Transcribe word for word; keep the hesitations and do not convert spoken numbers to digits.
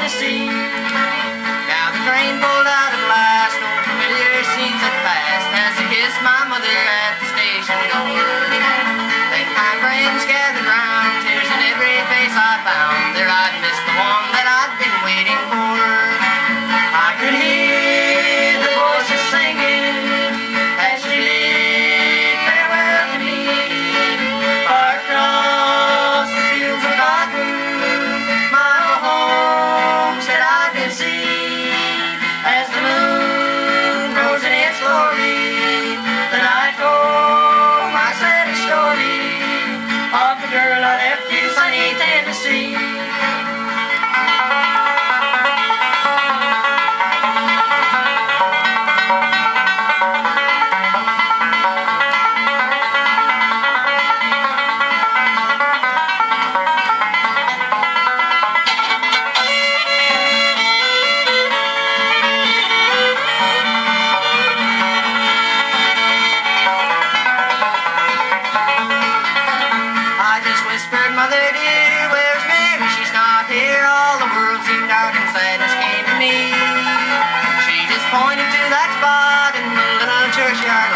Tennessee. Now the train pulled out at last, old familiar scenes had passed as I kissed my mother at the station door. Then kind friends gathered round, tears in every face I found. There I'd missed the one that I'd been waiting for. I could hear the voices singing as she bid farewell to me. Far across the fields of cotton, my old homestead I could see. As the moon rose in its glory, then I told my sad story of the girl I left in sunny Tennessee. Whispered, Mother dear, where's Mary? She's not here. All the world seemed dark and sadness came to me. She just pointed to that spot in the little churchyard